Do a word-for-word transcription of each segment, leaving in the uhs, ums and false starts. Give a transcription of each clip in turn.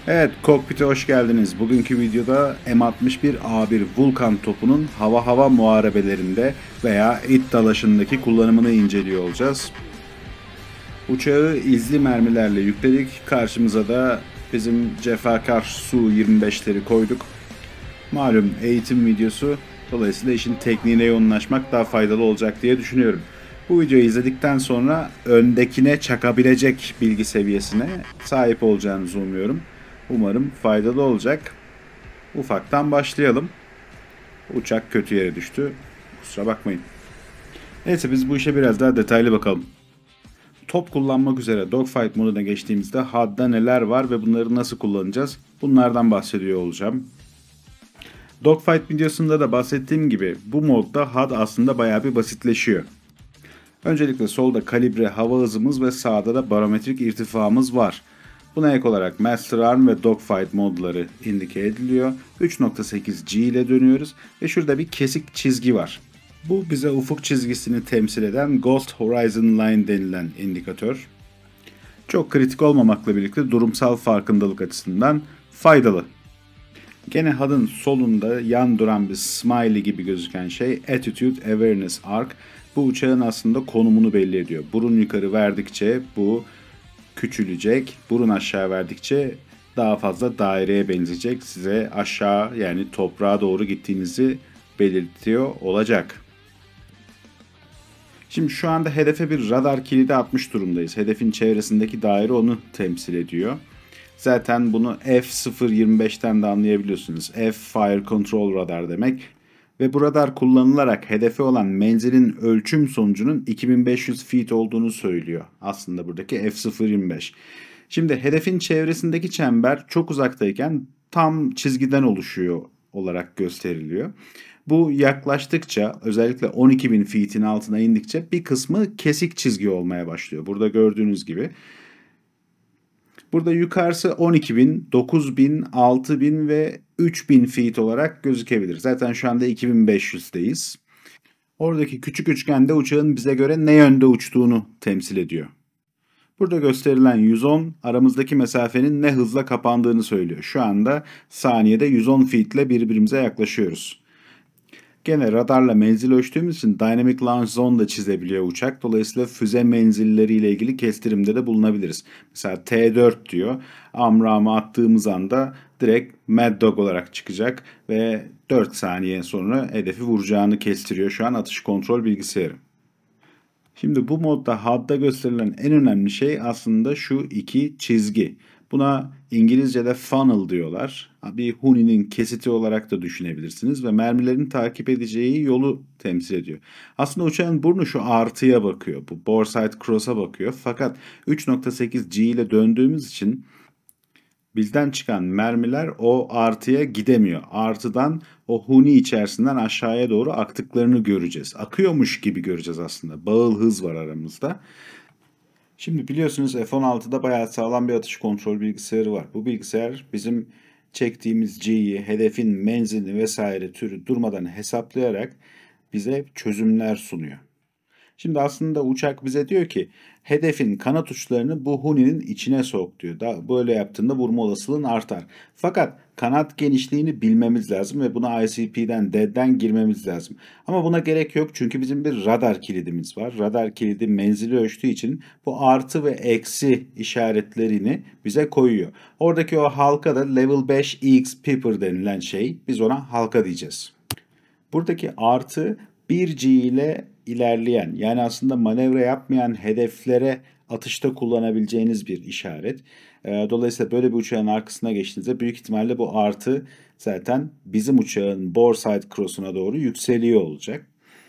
Evet, kokpite hoş geldiniz. Bugünkü videoda M altmış bir A bir Vulkan topunun hava hava muharebelerinde veya it dalaşındaki kullanımını inceliyor olacağız. Uçağı izli mermilerle yükledik. Karşımıza da bizim cefakar Su yirmi beşleri koyduk. Malum eğitim videosu. Dolayısıyla işin tekniğine yoğunlaşmak daha faydalı olacak diye düşünüyorum. Bu videoyu izledikten sonra öndekine çakabilecek bilgi seviyesine sahip olacağınızı umuyorum. Umarım faydalı olacak. Ufaktan başlayalım. Uçak kötü yere düştü. Kusura bakmayın. Neyse biz bu işe biraz daha detaylı bakalım. Top kullanmak üzere dogfight moduna geçtiğimizde H U D'da neler var ve bunları nasıl kullanacağız? Bunlardan bahsediyor olacağım. Dogfight videosunda da bahsettiğim gibi bu modda H U D aslında bayağı bir basitleşiyor. Öncelikle solda kalibre hava hızımız ve sağda da barometrik irtifamız var. Buna ek olarak Master Arm ve Dogfight modları indike ediliyor. üç nokta sekiz G ile dönüyoruz ve şurada bir kesik çizgi var. Bu bize ufuk çizgisini temsil eden Ghost Horizon Line denilen indikatör. Çok kritik olmamakla birlikte durumsal farkındalık açısından faydalı. Gene H U D'ın solunda yan duran bir smiley gibi gözüken şey Attitude Awareness Arc. Bu uçağın aslında konumunu belli ediyor. Burun yukarı verdikçe bu küçülecek. Burun aşağı verdikçe daha fazla daireye benzeyecek. Size aşağı yani toprağa doğru gittiğinizi belirtiyor olacak. Şimdi şu anda hedefe bir radar kilidi atmış durumdayız. Hedefin çevresindeki daire onu temsil ediyor. Zaten bunu F sıfır yirmi beşten de anlayabiliyorsunuz. F Fire Control Radar demek. Ve bu radar kullanılarak hedefe olan menzilin ölçüm sonucunun iki bin beş yüz feet olduğunu söylüyor. Aslında buradaki F sıfır yirmi beş. Şimdi hedefin çevresindeki çember çok uzaktayken tam çizgiden oluşuyor olarak gösteriliyor. Bu yaklaştıkça özellikle on iki bin feet'in altına indikçe bir kısmı kesik çizgi olmaya başlıyor. Burada gördüğünüz gibi. Burada yukarısı on iki bin, dokuz bin, altı bin ve üç bin feet olarak gözükebilir. Zaten şu anda iki bin beş yüzdeyiz. Oradaki küçük üçgende uçağın bize göre ne yönde uçtuğunu temsil ediyor. Burada gösterilen yüz on aramızdaki mesafenin ne hızla kapandığını söylüyor. Şu anda saniyede yüz on feet ile birbirimize yaklaşıyoruz. Gene radarla menzil ölçtüğümüz için Dynamic Launch Zone da çizebiliyor uçak. Dolayısıyla füze menzilleriyle ilgili kestirimde de bulunabiliriz. Mesela T dört diyor. Amramı attığımız anda direkt Mad Dog olarak çıkacak ve dört saniye sonra hedefi vuracağını kestiriyor şu an atış kontrol bilgisayarı. Şimdi bu modda H U D'da gösterilen en önemli şey aslında şu iki çizgi. Buna İngilizce'de funnel diyorlar. Bir huninin kesiti olarak da düşünebilirsiniz ve mermilerin takip edeceği yolu temsil ediyor. Aslında uçağın burnu şu artıya bakıyor. Bu Boreside Cross'a bakıyor. Fakat üç nokta sekiz G ile döndüğümüz için bizden çıkan mermiler o artıya gidemiyor. Artıdan o huni içerisinden aşağıya doğru aktıklarını göreceğiz. Akıyormuş gibi göreceğiz aslında. Bağıl hız var aramızda. Şimdi biliyorsunuz F on altıda bayağı sağlam bir atış kontrol bilgisayarı var. Bu bilgisayar bizim çektiğimiz G'yi, hedefin menzilini vesaire türü durmadan hesaplayarak bize çözümler sunuyor. Şimdi aslında uçak bize diyor ki hedefin kanat uçlarını bu huninin içine sok diyor. Da böyle yaptığında vurma olasılığın artar. Fakat kanat genişliğini bilmemiz lazım ve buna I C P'den, D E D'den girmemiz lazım. Ama buna gerek yok çünkü bizim bir radar kilidimiz var. Radar kilidi menzili ölçtüğü için bu artı ve eksi işaretlerini bize koyuyor. Oradaki o halka da level beş E X Pepper denilen şey. Biz ona halka diyeceğiz. Buradaki artı bir G ile ilerleyen yani aslında manevra yapmayan hedeflere atışta kullanabileceğiniz bir işaret. Dolayısıyla böyle bir uçağın arkasına geçtiğinizde büyük ihtimalle bu artı zaten bizim uçağın Boreside Cross'una doğru yükseliyor olacak.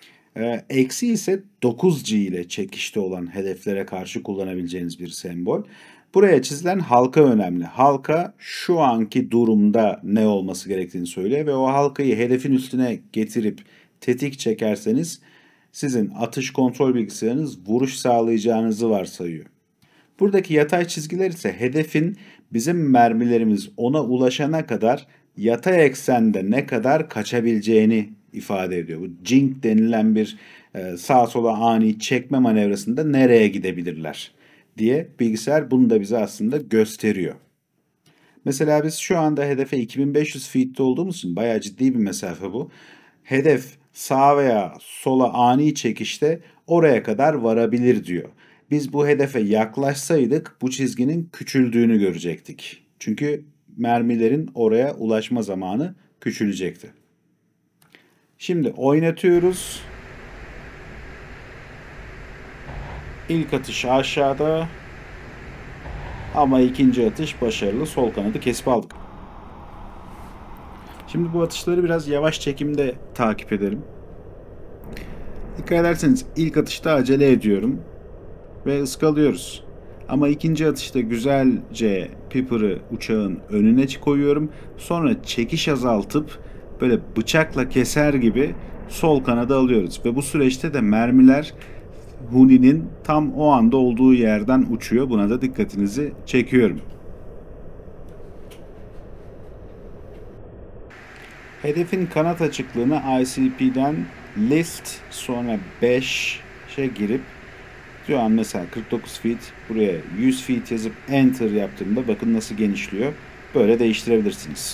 Eksi ise dokuz G ile çekişte olan hedeflere karşı kullanabileceğiniz bir sembol. Buraya çizilen halka önemli. Halka şu anki durumda ne olması gerektiğini söylüyor ve o halkayı hedefin üstüne getirip tetik çekerseniz sizin atış kontrol bilgisayarınız vuruş sağlayacağınızı varsayıyor. Buradaki yatay çizgiler ise hedefin bizim mermilerimiz ona ulaşana kadar yatay eksende ne kadar kaçabileceğini ifade ediyor. Bu jink denilen bir sağa sola ani çekme manevrasında nereye gidebilirler diye bilgisayar bunu da bize aslında gösteriyor. Mesela biz şu anda hedefe iki bin beş yüz feet'te olduğumuz için bayağı ciddi bir mesafe bu. Hedef sağa veya sola ani çekişte oraya kadar varabilir diyor. Biz bu hedefe yaklaşsaydık bu çizginin küçüldüğünü görecektik. Çünkü mermilerin oraya ulaşma zamanı küçülecekti. Şimdi oynatıyoruz. İlk atış aşağıda ama ikinci atış başarılı. Sol kanadı kesip aldık. Şimdi bu atışları biraz yavaş çekimde takip edelim. Dikkat ederseniz ilk atışta acele ediyorum ve ıskalıyoruz. Ama ikinci atışta güzelce Pepper'ı uçağın önüne koyuyorum. Sonra çekiş azaltıp böyle bıçakla keser gibi sol kanada alıyoruz. Ve bu süreçte de mermiler Huni'nin tam o anda olduğu yerden uçuyor. Buna da dikkatinizi çekiyorum. Hedefin kanat açıklığını I C P'den list sonra beşe girip şu an mesela kırk dokuz feet buraya yüz feet yazıp enter yaptığımda bakın nasıl genişliyor. Böyle değiştirebilirsiniz.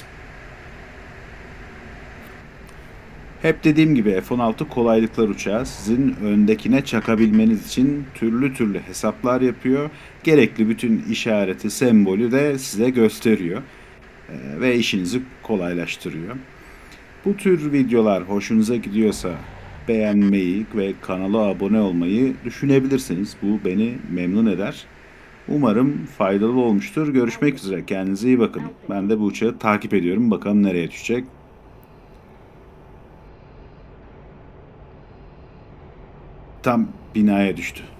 Hep dediğim gibi F on altı kolaylıklar uçağı. Sizin öndekine çakabilmeniz için türlü türlü hesaplar yapıyor. Gerekli bütün işareti, sembolü de size gösteriyor. Ee, ve işinizi kolaylaştırıyor. Bu tür videolar hoşunuza gidiyorsa beğenmeyi ve kanala abone olmayı düşünebilirsiniz. Bu beni memnun eder. Umarım faydalı olmuştur. Görüşmek üzere. Kendinize iyi bakın. Ben de bu uçağı takip ediyorum. Bakalım nereye düşecek. Tam binaya düştü.